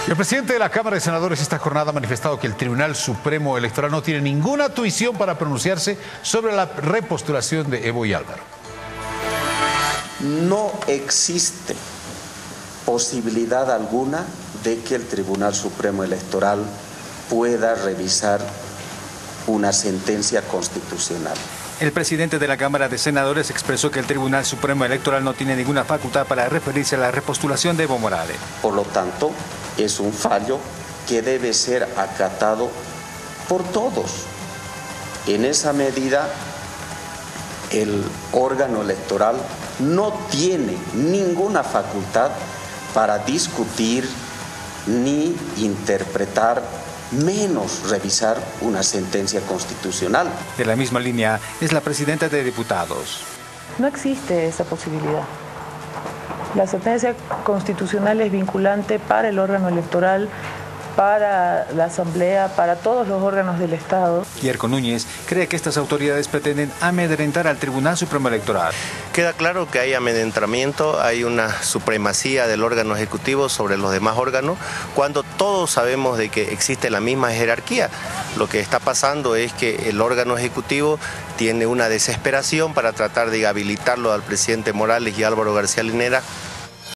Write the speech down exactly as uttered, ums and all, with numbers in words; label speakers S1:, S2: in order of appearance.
S1: El presidente de la Cámara de Senadores esta jornada ha manifestado que el Tribunal Supremo Electoral no tiene ninguna tuición para pronunciarse sobre la repostulación de Evo y Álvaro.
S2: No existe posibilidad alguna de que el Tribunal Supremo Electoral pueda revisar una sentencia constitucional.
S3: El presidente de la Cámara de Senadores expresó que el Tribunal Supremo Electoral no tiene ninguna facultad para referirse a la repostulación de Evo Morales.
S2: Por lo tanto, es un fallo que debe ser acatado por todos. En esa medida, el órgano electoral no tiene ninguna facultad para discutir ni interpretar, menos revisar una sentencia constitucional.
S3: De la misma línea es la presidenta de Diputados.
S4: No existe esa posibilidad. La sentencia constitucional es vinculante para el órgano electoral, para la Asamblea, para todos los órganos del Estado.
S3: Yerko Núñez cree que estas autoridades pretenden amedrentar al Tribunal Supremo Electoral.
S5: Queda claro que hay amedrentamiento, hay una supremacía del órgano ejecutivo sobre los demás órganos, cuando todos sabemos de que existe la misma jerarquía. Lo que está pasando es que el órgano ejecutivo tiene una desesperación para tratar de habilitarlo al presidente Morales y Álvaro García Linera